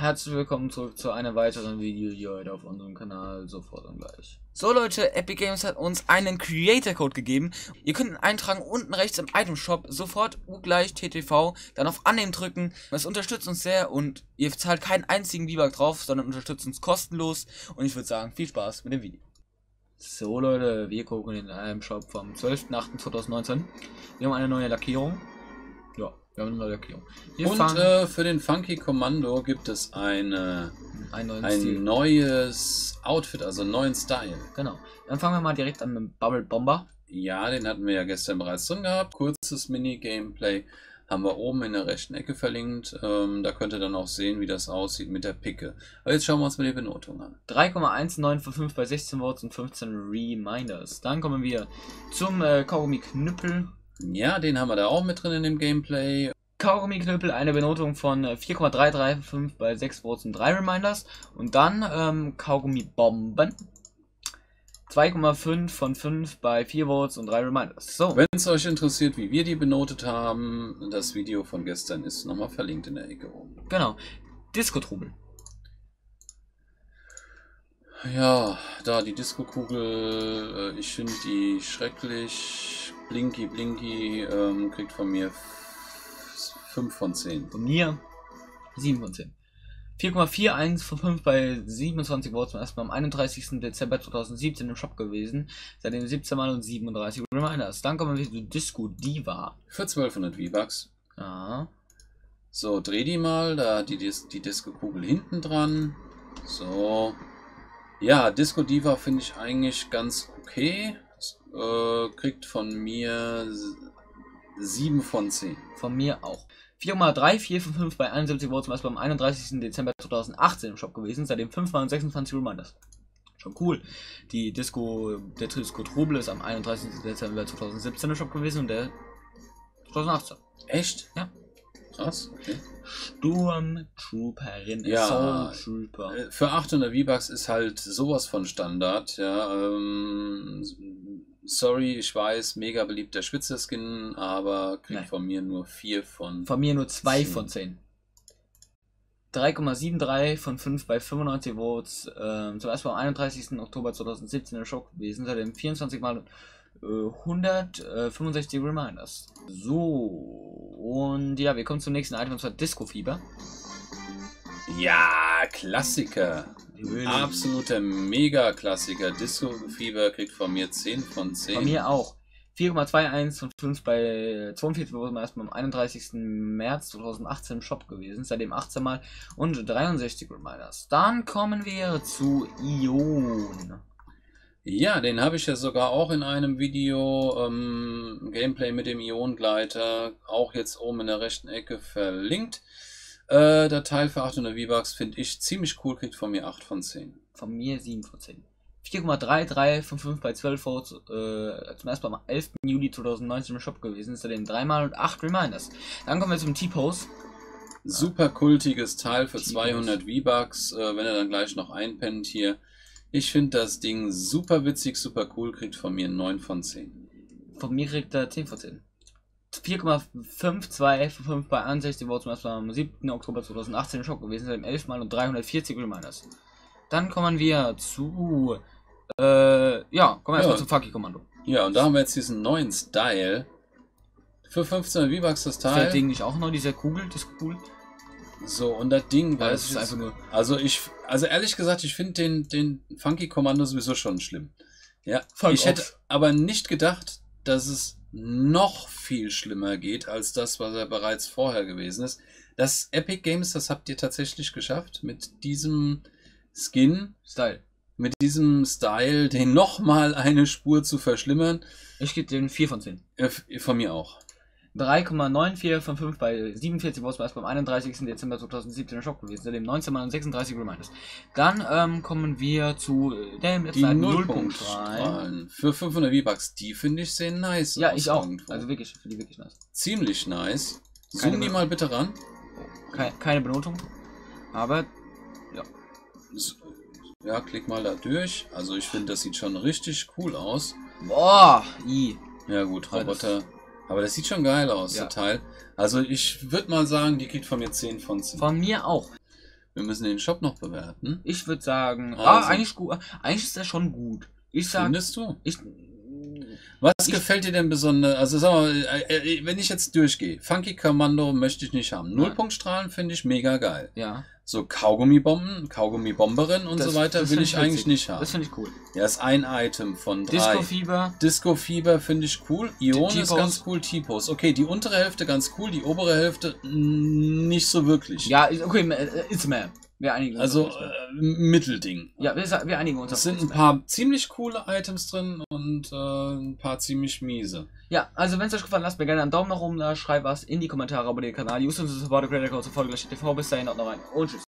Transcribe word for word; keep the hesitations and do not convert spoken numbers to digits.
herzlich willkommen zurück zu einem weiteren Video hier heute auf unserem Kanal, sofort und gleich. So Leute, Epic Games hat uns einen Creator Code gegeben. Ihr könnt ihn eintragen unten rechts im Item Shop, sofort U gleich T T V, dann auf Annehmen drücken. Das unterstützt uns sehr und ihr zahlt keinen einzigen V-Buck drauf, sondern unterstützt uns kostenlos. Und ich würde sagen, viel Spaß mit dem Video. So Leute, wir gucken in einem Shop vom zwölften achten zweitausendneunzehn. Wir haben eine neue Lackierung. Ja, wir haben eine neue Lackierung. Wir Und äh, für den Funky Kommando gibt es eine, ein, ein neues Outfit, also einen neuen Style. Genau. Dann fangen wir mal direkt an mit Bubble Bomber. Ja, den hatten wir ja gestern bereits drin gehabt. Kurzes Mini-Gameplay haben wir oben in der rechten Ecke verlinkt. Ähm, da könnt ihr dann auch sehen, wie das aussieht mit der Picke. Aber jetzt schauen wir uns mal die Benotung an. drei Komma eins neun von fünf bei sechzehn Votes und fünfzehn Reminders. Dann kommen wir zum äh, Kaugummi Knüppel. Ja, den haben wir da auch mit drin in dem Gameplay. Kaugummi Knüppel, eine Benotung von vier Komma drei drei von fünf bei sechs Votes und drei Reminders. Und dann ähm, Kaugummi Bomben. zwei Komma fünf von fünf bei vier Votes und drei Reminders. So. Wenn es euch interessiert, wie wir die benotet haben, das Video von gestern ist nochmal verlinkt in der Ecke oben. Genau. Disco-Trubel. Ja, da die Disco-Kugel, äh, ich finde die schrecklich. Blinky Blinky ähm, kriegt von mir fünf von zehn. Von mir sieben von zehn. vier Komma einundvierzig von fünf bei siebenundzwanzig Votes, erstmal am einunddreißigsten Dezember zweitausendsiebzehn im Shop gewesen. Seitdem siebzehn Mal und siebenunddreißig Reminders. Dann kommen wir zu Disco Diva. Für zwölfhundert V-Bucks. Ja. So, dreh die mal, da hat die, Dis die Disco-Kugel hinten dran. So. Ja, Disco Diva finde ich eigentlich ganz okay. Äh, kriegt von mir sieben von zehn. Von mir auch. vier Komma vierunddreißig von fünf bei einundsiebzig Votes, erst am einunddreißigsten Dezember zweitausendachtzehn im Shop gewesen. Seitdem fünf Mal und sechsundzwanzig Reminders. Schon cool. Die Disco, der Disco Trubel ist am einunddreißigsten Dezember zweitausendsiebzehn im Shop gewesen und der zweitausendachtzehn. Echt? Ja. Krass, okay. Sturmtrooperin, ja, Assault Trooper. Für achthundert V-Bucks ist halt sowas von Standard, ja, ähm, sorry, ich weiß, mega beliebter Schwitzer-Skin, aber kriegt Nein. von mir nur vier von Von mir nur zwei von zehn. drei Komma dreiundsiebzig von fünf bei fünfundneunzig Votes, ähm, zum ersten Mal am einunddreißigsten Oktober zweitausendsiebzehn in der Shop gewesen, seitdem vierundzwanzig Mal hundertfünfundsechzig Reminders. So, und ja, wir kommen zum nächsten Item, und zwar Disco Fieber. Ja, Klassiker. Really? Absoluter Mega-Klassiker. Disco Fieber kriegt von mir zehn von zehn. Von mir auch. vier Komma einundzwanzig von fünf bei zweiundvierzig, wo wir erstmal am einunddreißigsten März zweitausendachtzehn im Shop gewesen, seitdem achtzehn Mal und dreiundsechzig Reminders. Dann kommen wir zu Ion. Ja, den habe ich ja sogar auch in einem Video, ähm, Gameplay mit dem Ion-Gleiter, auch jetzt oben in der rechten Ecke verlinkt. Äh, der Teil für achthundert V-Bucks finde ich ziemlich cool, kriegt von mir acht von zehn. Von mir sieben von zehn. vier Komma dreiunddreißig von fünf bei zwölf Votes, äh, zum ersten Mal am elften Juli zweitausendneunzehn im Shop gewesen, ist er den dreimal und acht Reminders. Dann kommen wir zum T-Pose. Super kultiges Teil für zweihundert V-Bucks, äh, wenn er dann gleich noch einpennt hier. Ich finde das Ding super witzig, super cool, kriegt von mir neun von zehn. Von mir kriegt er zehn von zehn. vier Komma zweiundfünfzig von fünf bei einundsechzig Votes, zum ersten Mal am siebten Oktober zweitausendachtzehn im Shop gewesen, seit dem elf Mal und dreihundertvierzig Reminders. Dann kommen wir zu, äh, ja, kommen wir erstmal ja. zum Funky Kommando. Ja, und da haben wir jetzt diesen neuen Style. Für fünfzehn V-Bucks das Teil. Ist der Ding nicht auch noch, diese Kugel, das cool? So, und das Ding, ja, das ist einfach nur. Also ich, also ehrlich gesagt, ich finde den, den Funky Kommando sowieso schon schlimm. Ja, Funk ich off. hätte aber nicht gedacht, dass es noch viel schlimmer geht, als das, was er bereits vorher gewesen ist. Das Epic Games, das habt ihr tatsächlich geschafft, mit diesem Skin, Style. mit diesem Style, den nochmal eine Spur zu verschlimmern. Ich gebe den vier von zehn. Äh, von mir auch. drei Komma vierundneunzig von fünf bei siebenundvierzig Votes, erst beim einunddreißigsten Dezember zweitausendsiebzehn im Shop gewesen, seitdem neunzehn Mal und sechsunddreißig Reminders. Dann ähm, kommen wir zu dem die Nullpunktstrahlen. Für fünfhundert V-Bucks, die finde ich sehr nice. Ja, ich auch. Irgendwo. Also wirklich, finde die wirklich nice. Ziemlich nice. Zoom die mal bitte ran. Keine, keine Benotung, aber ja. Ja, klick mal da durch. Also ich finde, das sieht schon richtig cool aus. Boah, i. Ja gut, Roboter. Aber das sieht schon geil aus, ja. Der Teil. Also ich würde mal sagen, die kriegt von mir zehn von zehn. Von mir auch. Wir müssen den Shop noch bewerten. Ich würde sagen, Also. ah, eigentlich gut. Eigentlich ist der schon gut. Ich sag, Findest du? ich, Was Ich- gefällt dir denn besonders? Also sag mal, äh, äh, wenn ich jetzt durchgehe, Funky Kommando möchte ich nicht haben. Nullpunktstrahlen finde ich mega geil. ja. So Kaugummibomben, Kaugummibomberin und Das- so weiter das will find ich ich eigentlich witzig. nicht haben. Das finde ich cool. Ja, ist ein Item von drei. Disco-Fieber. Disco-Fieber finde ich cool. Ion ist T-Pose. ganz cool. T-Pose. Okay, die untere Hälfte ganz cool, die obere Hälfte mh, nicht so wirklich. Ja, ist- okay, äh, ist mehr. Wir einigen uns. Also auf It's Map. äh, Mittelding. ja, wir, sa- wir einigen uns. Es auf sind It's ein Map. paar ziemlich coole Items drin und äh, ein paar ziemlich miese. Ja, also wenn es euch gefallen, lasst mir gerne einen Daumen nach oben da, schreibt was in die Kommentare, abonniert den Kanal, use unsere Support Creator Code, sofort gleich T V. Bis dahin, haut noch rein und tschüss.